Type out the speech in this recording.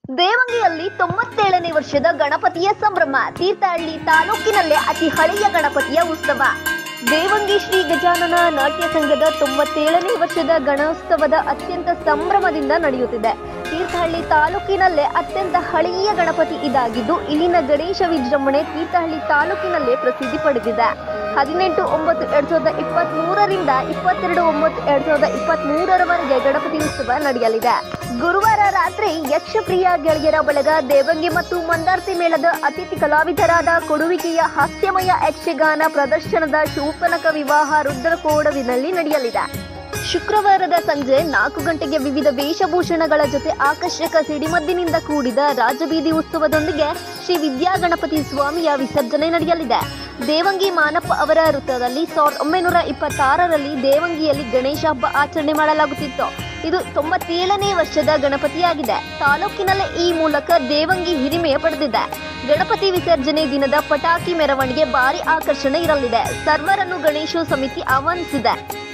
ದೇವಂಗಿಯಲ್ಲಿ 97ನೇ ವರ್ಷದ ಗಣಪತಿಯ ಸಂಭ್ರಮ. ತೀರ್ಥಹಳ್ಳಿ ತಾಲೂಕಿನಲ್ಲೇ ಅತಿ ಹಳೆಯ ಗಣಪತಿಯ ಉತ್ಸವ. ದೇವಂಗಿ ಶ್ರೀ ಗಜಾನನ ನಾಟ್ಯ ಸಂಘದ 97ನೇ ವರ್ಷದ ಗಣೋತ್ಸವದ ಅತ್ಯಂತ ಸಂಭ್ರಮದಿಂದ ನಡೆಯುತ್ತಿದೆ. ತೀರ್ಥಹಳ್ಳಿ ತಾಲೂಕಿನಲ್ಲೇ ಅತ್ಯಂತ ಹಳೆಯ ಗಣಪತಿ ಇದಾಗಿದ್ದು, ಇಲ್ಲಿನ ಗಣೇಶ ವಿಜೃಂಭಣೆ ತೀರ್ಥಹಳ್ಳಿ ತಾಲೂಕಿನಲ್ಲೇ ಪ್ರಸಿದ್ಧಿ ಪಡೆದಿದೆ. 18/9/2023 ರಿಂದ 22/9/2023 ಗಣಪತಿ ಉತ್ಸವ ನಡೆಯಲಿದೆ. ಗುರುವಾರ ರಾತ್ರಿ ಯಕ್ಷಪ್ರಿಯ ಗೆಳೆಯರ ಬಳಗ ದೇವಂಗಿ ಮತ್ತು ಮಂದಾರ್ತಿ ಮೇಳದ ಅತಿಥಿ ಕಲಾವಿದರಾದ ಕೊಡುವಿಕೆಯ ಹಾಸ್ಯಮಯ ಯಕ್ಷಗಾನ ಪ್ರದರ್ಶನದ ಶೂರ್ಪನಖ ವಿವಾಹ ರುದ್ರಕೋಡವಿನಲ್ಲಿ ನಡೆಯಲಿದೆ. ಶುಕ್ರವಾರದ ಸಂಜೆ 4 ಗಂಟೆಗೆ ವಿವಿಧ ವೇಷಭೂಷಣಗಳ ಜೊತೆ ಆಕರ್ಷಕ ಸಿಡಿಮದ್ದಿನಿಂದ ಕೂಡಿದ ರಾಜಬೀದಿ ಉತ್ಸವದೊಂದಿಗೆ ಶ್ರೀ ವಿದ್ಯಾಗಣಪತಿ ಸ್ವಾಮಿಯ ವಿಸರ್ಜನೆ ನಡೆಯಲಿದೆ. ದೇವಂಗಿ ಮಾನಪ್ಪ ಅವರ ವೃತ್ತದಲ್ಲಿ 1926ರಲ್ಲಿ ದೇವಂಗಿಯಲ್ಲಿ ಗಣೇಶ ಹಬ್ಬ ಆಚರಣೆ ಮಾಡಲಾಗುತ್ತಿತ್ತು. ಇದು 97ನೇ ವರ್ಷದ ಗಣಪತಿಯಾಗಿದೆ. ತಾಲೂಕಿನಲ್ಲೇ ಈ ಮೂಲಕ ದೇವಂಗಿ ಹಿರಿಮೆಯ ಪಡೆದಿದೆ. ಗಣಪತಿ ವಿಸರ್ಜನೆ ದಿನದ ಪಟಾಕಿ ಮೆರವಣಿಗೆ ಭಾರಿ ಆಕರ್ಷಣೆ ಇರಲಿದೆ. ಸರ್ವರನ್ನು ಗಣೇಶ ಸಮಿತಿ ಆಹ್ವಾನಿಸಿದೆ.